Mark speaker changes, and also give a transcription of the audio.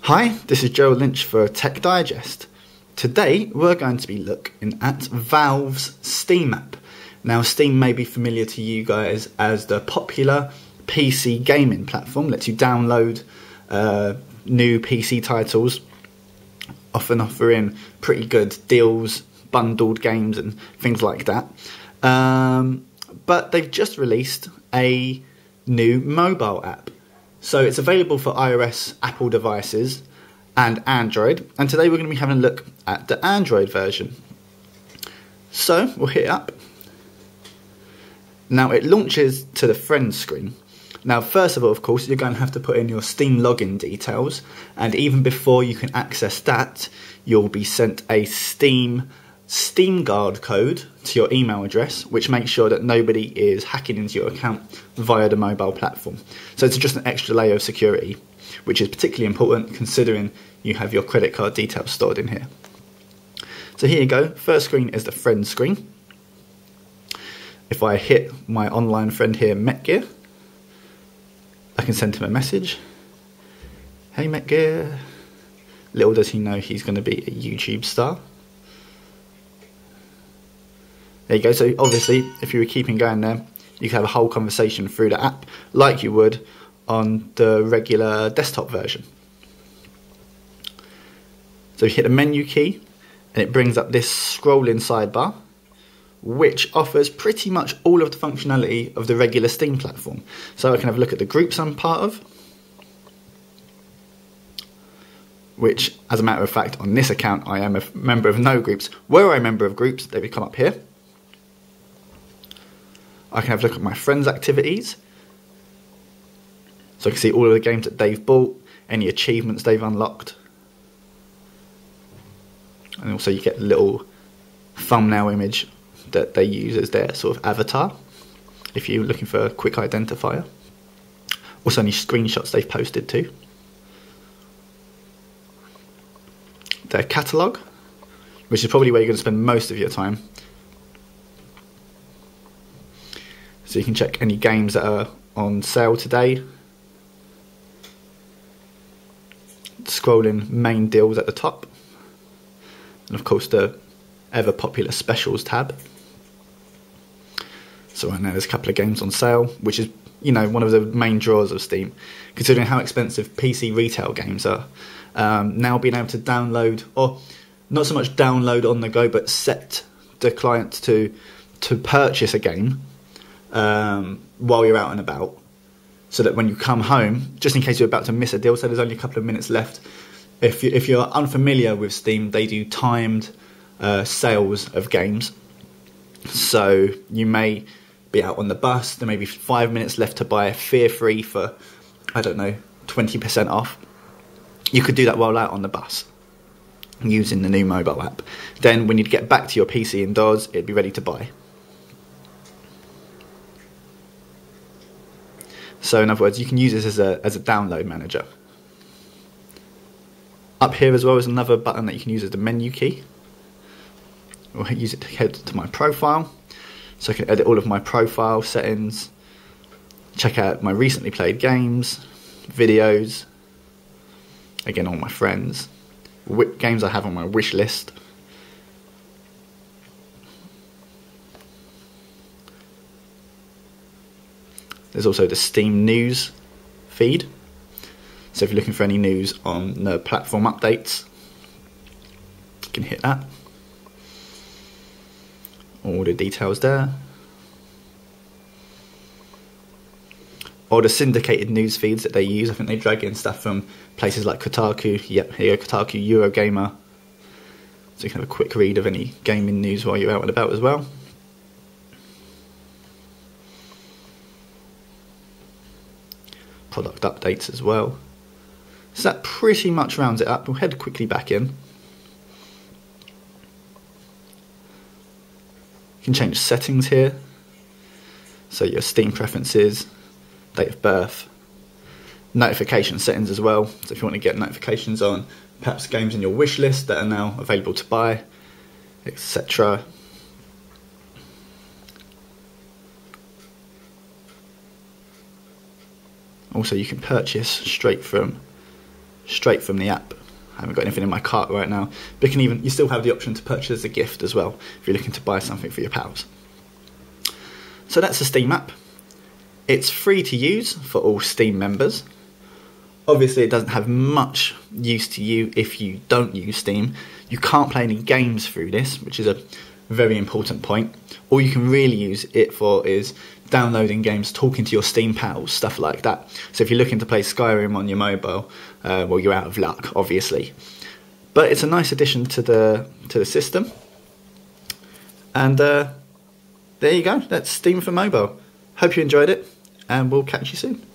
Speaker 1: Hi, this is Joe Lynch for Tech Digest. Today we're going to be looking at Valve's Steam app. Now Steam may be familiar to you guys as the popular PC gaming platform. Lets you download new PC titles, often offering pretty good deals, bundled games and things like that. But they've just released a new mobile app. So it's available for iOS, Apple devices and Android. And today we're going to be having a look at the Android version. So we'll hit it up. Now it launches to the friends screen. Now first of all, of course, you're going to have to put in your Steam login details. And even before you can access that, you'll be sent a Steam Guard code to your email address, which makes sure that nobody is hacking into your account via the mobile platform. So it's just an extra layer of security, which is particularly important considering you have your credit card details stored in here. So here you go. First screen is the friend screen. If I hit my online friend here, Metgear, I can send him a message. Hey Metgear. Little does he know he's going to be a YouTube star. There you go. So obviously, if you were keeping going there, you could have a whole conversation through the app like you would on the regular desktop version. So you hit the menu key and it brings up this scrolling sidebar, which offers pretty much all of the functionality of the regular Steam platform. So I can have a look at the groups I'm part of, which, as a matter of fact, on this account, I am a member of no groups. Were I a member of groups, they would come up here. I can have a look at my friends' activities. So I can see all of the games that they've bought, any achievements they've unlocked. And also you get a little thumbnail image that they use as their sort of avatar, if you're looking for a quick identifier. Also any screenshots they've posted too. Their catalogue, which is probably where you're going to spend most of your time. So you can check any games that are on sale today. Scrolling main deals at the top. And of course the ever popular specials tab. So right now there's a couple of games on sale, which is, you know, one of the main draws of Steam, considering how expensive PC retail games are. Now being able to download, or not so much download on the go, but set the client to purchase a game while you're out and about, so that when you come home, just in case you're about to miss a deal, so there's only a couple of minutes left. If you're unfamiliar with Steam, they do timed sales of games. So you may be out on the bus, there may be 5 minutes left to buy Fear Free for, I don't know, 20% off. You could do that while out on the bus using the new mobile app. Then when you get back to your PC indoors, it'd be ready to buy. So in other words, you can use this as a download manager. Up here as well is another button that you can use as the menu key. I'll use it to head to my profile. So I can edit all of my profile settings, check out my recently played games, videos, again all my friends, games I have on my wish list. There's also the Steam News feed. So if you're looking for any news on the platform updates, you can hit that. All the details there. Or the syndicated news feeds that they use. I think they drag in stuff from places like Kotaku. Yep, here you go, Kotaku, Eurogamer. So you can have a quick read of any gaming news while you're out and about as well. Product updates as well. So that pretty much rounds it up. We'll head quickly back in. You can change settings here. So your Steam preferences, date of birth, notification settings as well. So if you want to get notifications on perhaps games in your wish list that are now available to buy, etc. Also you can purchase straight from straight from the app. I haven't got anything in my cart right now, but you still have the option to purchase a gift as well if you're looking to buy something for your pals. So that's the Steam app. It's free to use for all Steam members. Obviously it doesn't have much use to you if you don't use Steam. You can't play any games through this, which is a very important point. All you can really use it for is downloading games, talking to your Steam pals, stuff like that. So if you're looking to play Skyrim on your mobile, well, you're out of luck, obviously. But it's a nice addition to the system. And there you go. That's Steam for mobile. Hope you enjoyed it, and we'll catch you soon.